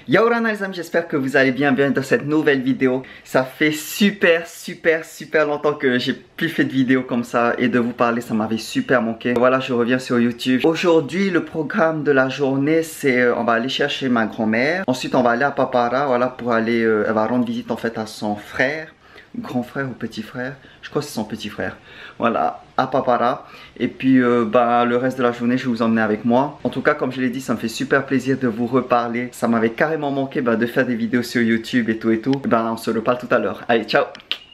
Yaorana les amis, j'espère que vous allez bien dans cette nouvelle vidéo. Ça fait super longtemps que j'ai plus fait de vidéos comme ça et de vous parler, ça m'avait super manqué. Voilà, je reviens sur YouTube. Aujourd'hui, le programme de la journée, c'est on va aller chercher ma grand-mère. Ensuite, on va aller à Papara, voilà, pour aller, elle va rendre visite en fait à son frère. Grand frère ou petit frère, je crois que c'est son petit frère, voilà, à Papara. Et puis le reste de la journée je vais vous emmener avec moi. En tout cas, comme je l'ai dit, ça me fait super plaisir de vous reparler. Ça m'avait carrément manqué de faire des vidéos sur YouTube et tout. On se reparle tout à l'heure. Allez, ciao.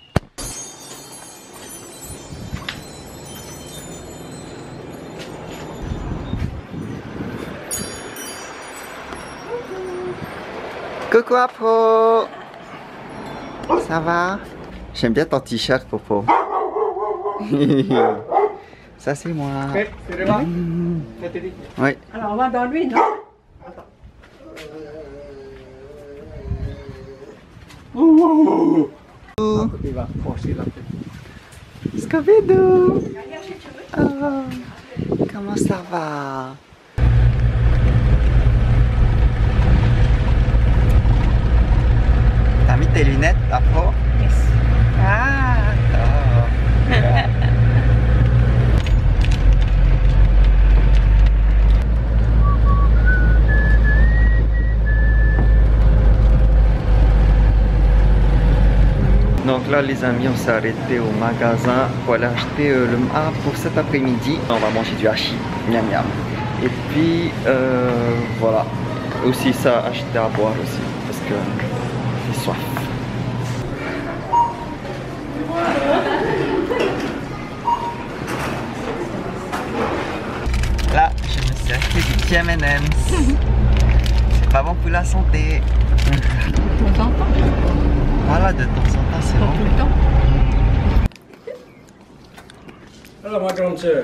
Coucou Afro. Ça va? J'aime bien ton t-shirt, Popo. Ça, c'est moi. Oui. Alors, on va dans lui, non? Attends. Scooby-Doo. Oh, comment ça va? T'as mis tes lunettes, Afro? Yes. Ah, oh. Donc là les amis, on s'est arrêté au magasin pour aller acheter le pour cet après-midi. On va manger du hachis, miam miam. Et puis voilà, aussi ça acheter à boire aussi parce que j'ai soif. Là, je me suis acheté du petit M&M's. C'est pas bon pour la santé. De temps en temps. Voilà, de temps en temps, c'est bon. Tout le temps. Hello, my grande sœur.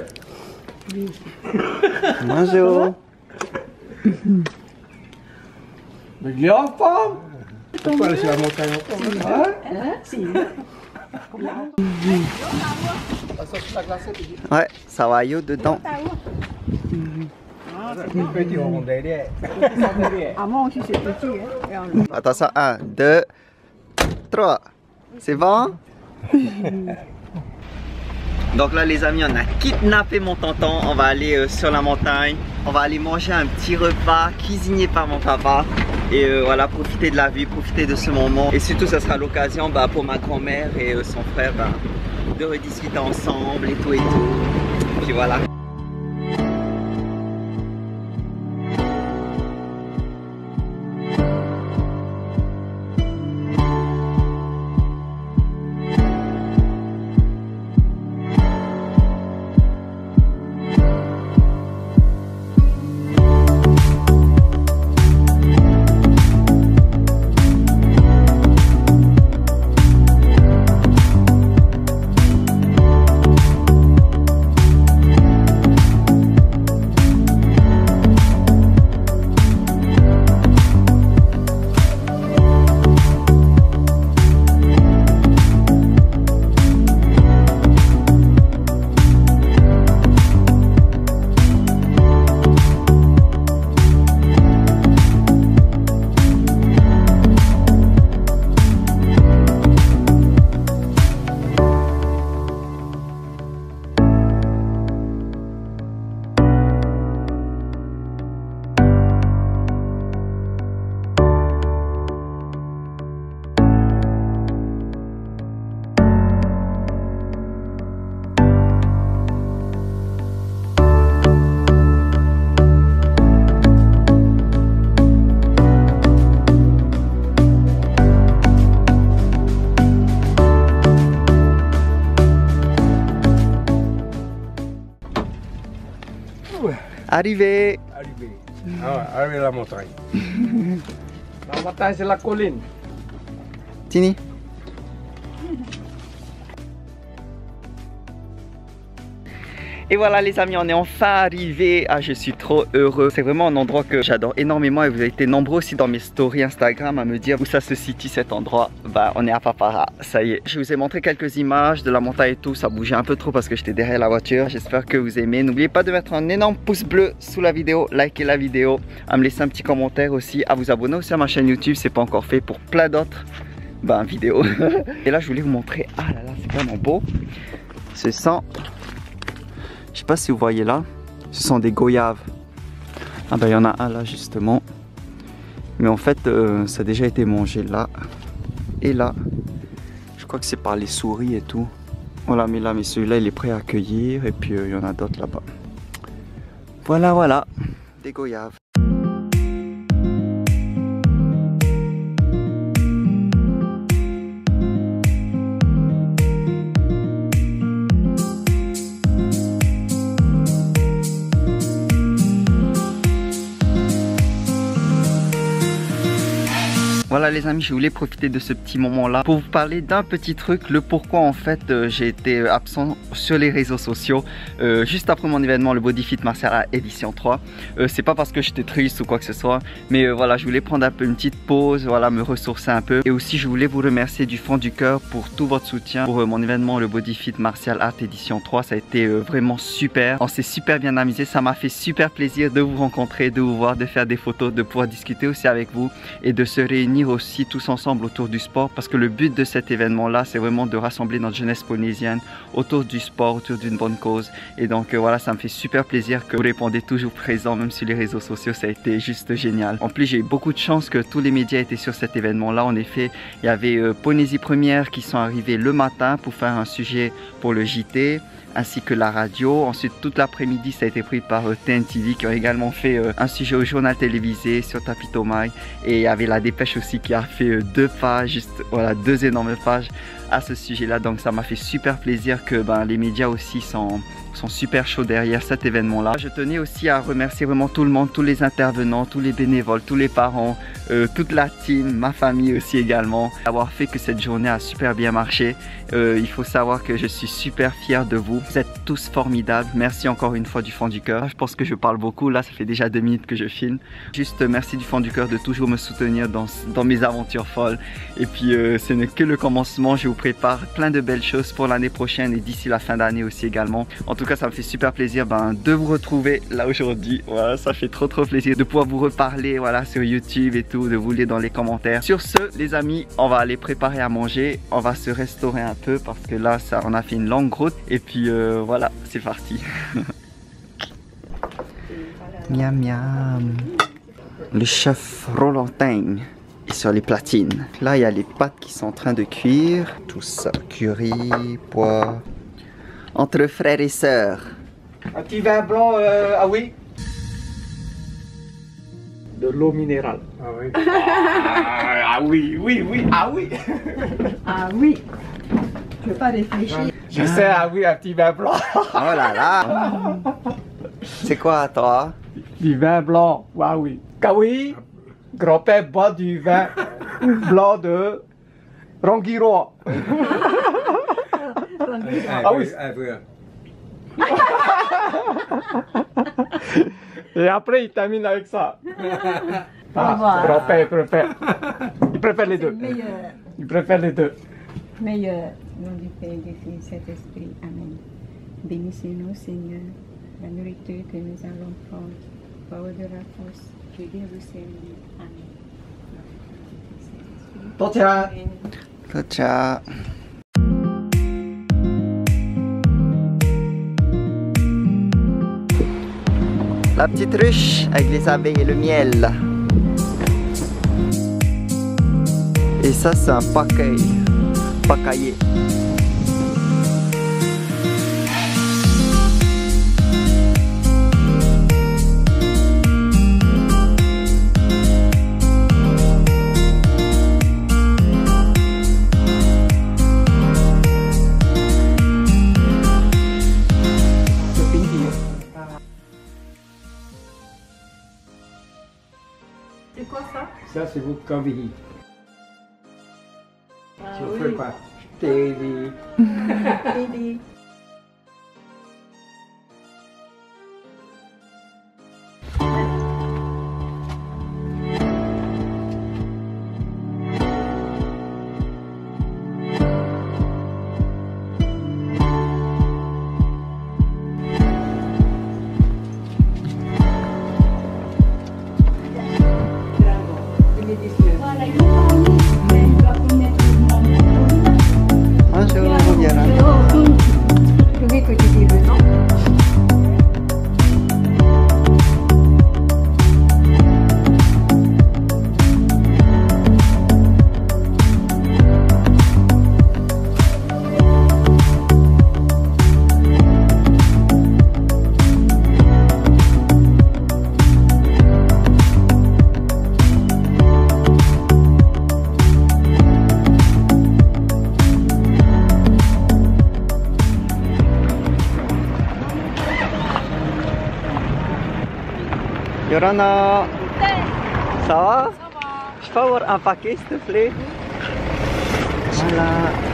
Bonjour. Mais il est en forme. On peut aller sur la montagne encore. Si. Ouais, ça va yo dedans. Petit rondel. Ah, moi aussi, c'est petit. Hein. Attention, 1, 2, 3. C'est bon? Donc là les amis, on a kidnappé mon tonton. On va aller sur la montagne. On va aller manger un petit repas cuisiné par mon papa. Et voilà, profiter de la vie, profiter de ce moment. Et surtout, ça sera l'occasion pour ma grand-mère et son frère de rediscuter ensemble et tout. Puis voilà. Arrivé. Arrivé. Ah, arrivé à la montagne. La montagne, c'est la colline. Tini. Et voilà les amis, on est enfin arrivé. Ah, je suis trop heureux. C'est vraiment un endroit que j'adore énormément et vous avez été nombreux aussi dans mes stories Instagram à me dire où ça se situe cet endroit. Bah, on est à Papara, ça y est. Je vous ai montré quelques images de la montagne et tout. Ça bougeait un peu trop parce que j'étais derrière la voiture. J'espère que vous aimez. N'oubliez pas de mettre un énorme pouce bleu sous la vidéo, liker la vidéo, à me laisser un petit commentaire aussi, à vous abonner aussi à ma chaîne YouTube, c'est pas encore fait, pour plein d'autres vidéos. Et là je voulais vous montrer, ah là là, c'est vraiment beau. Ce sont, je sais pas si vous voyez là, ce sont des goyaves. Ah bah il y en a un là justement, mais en fait ça a déjà été mangé là et là. Je crois que c'est par les souris et tout. Voilà, mais là, mais celui-là il est prêt à accueillir et puis il y en a d'autres là-bas. Voilà, voilà, des goyaves. Voilà les amis, je voulais profiter de ce petit moment là pour vous parler d'un petit truc, le pourquoi en fait j'ai été absent sur les réseaux sociaux juste après mon événement, le Body Fit Martial Art édition 3. C'est pas parce que j'étais triste ou quoi que ce soit, mais voilà, je voulais prendre un peu une petite pause, voilà, me ressourcer un peu. Et aussi je voulais vous remercier du fond du cœur pour tout votre soutien pour mon événement, le Body Fit Martial Art édition 3. Ça a été vraiment super, on s'est super bien amusé, ça m'a fait super plaisir de vous rencontrer, de vous voir, de faire des photos, de pouvoir discuter aussi avec vous et de se réunir aussi tous ensemble autour du sport, parce que le but de cet événement là c'est vraiment de rassembler notre jeunesse polynésienne autour du sport, autour d'une bonne cause. Et donc voilà, ça me fait super plaisir que vous répondez toujours présent même sur les réseaux sociaux, ça a été juste génial. En plus j'ai eu beaucoup de chance que tous les médias étaient sur cet événement là. En effet, il y avait Polynésie Première qui sont arrivés le matin pour faire un sujet pour le JT, ainsi que la radio. Ensuite toute l'après-midi ça a été pris par TNTV qui ont également fait un sujet au journal télévisé sur Tapitomai, et il y avait la Dépêche aussi qui a fait 2 pages, juste voilà, 2 énormes pages à ce sujet là. Donc ça m'a fait super plaisir que les médias aussi sont super chauds derrière cet événement là. Je tenais aussi à remercier vraiment tout le monde, tous les intervenants, tous les bénévoles, tous les parents, toute la team, ma famille aussi également, d'avoir fait que cette journée a super bien marché. Il faut savoir que je suis super fier de vous, vous êtes tous formidables. Merci encore une fois du fond du cœur. Je pense que je parle beaucoup là, ça fait déjà 2 minutes que je filme. Juste merci du fond du cœur de toujours me soutenir dans mes aventures folles. Et puis ce n'est que le commencement, je vous prépare plein de belles choses pour l'année prochaine et d'ici la fin d'année aussi également. En tout cas ça me fait super plaisir de vous retrouver là aujourd'hui. Voilà, ça fait trop plaisir de pouvoir vous reparler, voilà, sur YouTube et tout, de vous lire dans les commentaires. Sur ce les amis, on va aller préparer à manger, on va se restaurer un peu parce que là on a fait une longue route et puis voilà, c'est parti. Miam miam. Le chef Rolantin est sur les platines. Là il y a les pâtes qui sont en train de cuire, tout ça, curry, pois, entre frères et sœurs. Un petit vin blanc, ah oui. De l'eau minérale. Ah oui. Ah oui, oui, oui, ah oui. Ah oui. Je ne veux pas réfléchir. Je sais, ah oui, un petit vin blanc. Oh là là. C'est quoi à toi? Du vin blanc, ah oui. Ah oui, grand-père boit du vin blanc de Rangiroa. Ah oui. Et après il termine avec ça. Ah, grand-père préfère. Il préfère les deux. Meilleur. Il préfère les deux. Meilleur. Nom du Père, du Fils, Saint-Esprit. Amen. Bénissez-nous, Seigneur, la nourriture que nous allons prendre. Parole de la force. Je viens vous servir. Amen. Tocha. Tocha. La petite ruche avec les abeilles et le miel. Et ça c'est un pacaillé. C'est quoi ça? Ça c'est votre kavihi. Ah, Je oui. fais pas. Baby. Baby. Bonjour, Yorana. Trouvez que tu dis le nom. Yorana, ça va? Je peux avoir un paquet s'il te plaît? Voilà.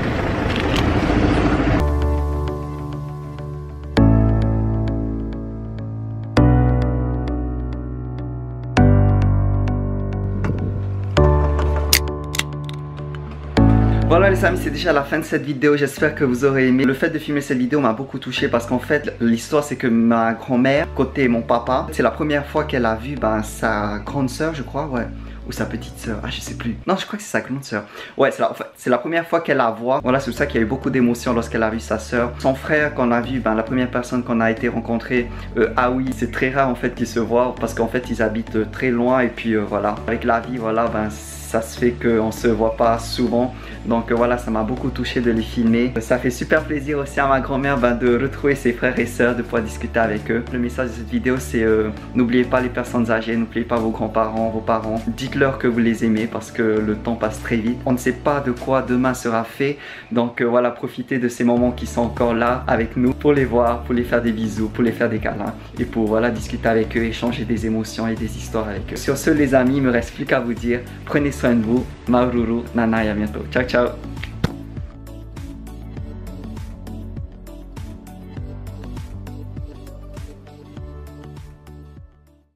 Voilà les amis, c'est déjà la fin de cette vidéo, j'espère que vous aurez aimé. Le fait de filmer cette vidéo m'a beaucoup touché parce qu'en fait l'histoire c'est que ma grand-mère, côté mon papa, c'est la première fois qu'elle a vu sa grande soeur je crois, ouais. Ou sa petite soeur, ah je sais plus. Non je crois que c'est sa grande soeur. Ouais c'est la première fois qu'elle la voit. Voilà c'est pour ça qu'il y a eu beaucoup d'émotions lorsqu'elle a vu sa soeur. Son frère qu'on a vu, la première personne qu'on a été rencontrée, ah oui c'est très rare en fait qu'ils se voient parce qu'en fait ils habitent très loin et puis voilà. Avec la vie voilà ça se fait qu'on se voit pas souvent. Donc voilà, ça m'a beaucoup touché de les filmer. Ça fait super plaisir aussi à ma grand-mère de retrouver ses frères et sœurs, de pouvoir discuter avec eux. Le message de cette vidéo c'est n'oubliez pas les personnes âgées, n'oubliez pas vos grands-parents, vos parents. Dites-leur que vous les aimez parce que le temps passe très vite. On ne sait pas de quoi demain sera fait. Donc voilà, profitez de ces moments qui sont encore là avec nous pour les voir, pour les faire des bisous, pour les faire des câlins et pour voilà discuter avec eux, échanger des émotions et des histoires avec eux. Sur ce les amis, il me reste plus qu'à vous dire, prenez soin de vous, Maururu, Nana et à bientôt. Ciao ciao.